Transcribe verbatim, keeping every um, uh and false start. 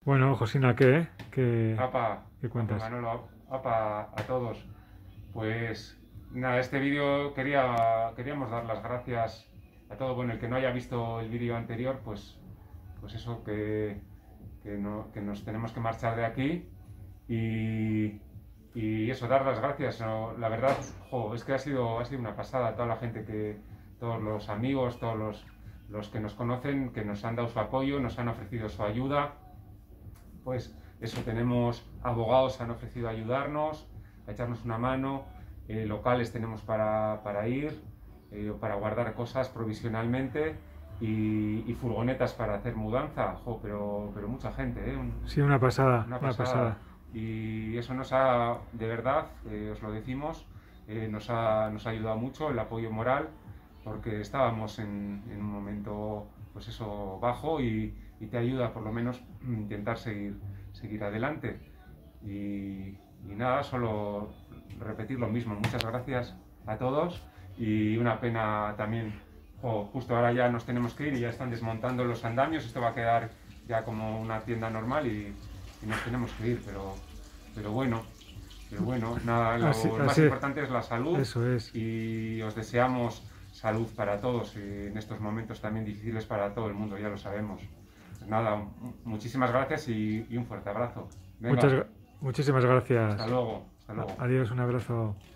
Bueno, Josina, ¿qué? ¿Qué, Apa, qué apa cuentas? Manolo, apa a todos. Pues nada, este vídeo quería, queríamos dar las gracias a todo. Bueno, el que no haya visto el vídeo anterior, pues, pues eso, que, que, no- que nos tenemos que marchar de aquí y, y eso, dar las gracias. ¿No? La verdad, jo, es que ha sido, ha sido una pasada toda la gente que, todos los amigos, todos los, los que nos conocen, que nos han dado su apoyo, nos han ofrecido su ayuda. Pues eso, tenemos abogados, han ofrecido ayudarnos, a echarnos una mano, eh, locales tenemos para, para ir, eh, para guardar cosas provisionalmente y, y furgonetas para hacer mudanza. Jo, pero, pero mucha gente, ¿eh? Un- Sí, una pasada, una una pasada. pasada. Y eso nos ha, de verdad, eh, os lo decimos, eh, nos ha, nos ha ayudado mucho el apoyo moral, porque estábamos en, en un momento, pues eso, bajo y, y te ayuda por lo menos intentar seguir, seguir adelante. Y, y nada, solo repetir lo mismo. Muchas gracias a todos y una pena también, jo, justo ahora ya nos tenemos que ir y ya están desmontando los andamios, esto va a quedar ya como una tienda normal y, y nos tenemos que ir, pero, pero bueno, pero bueno, nada, Así, lo más así, importante es la salud eso es. y os deseamos salud para todos eh, en estos momentos también difíciles para todo el mundo, ya lo sabemos. Pues nada, muchísimas gracias y, y un fuerte abrazo. Muchas, Venga, gra- muchísimas hasta gracias. luego, hasta A- luego. Adiós, un abrazo.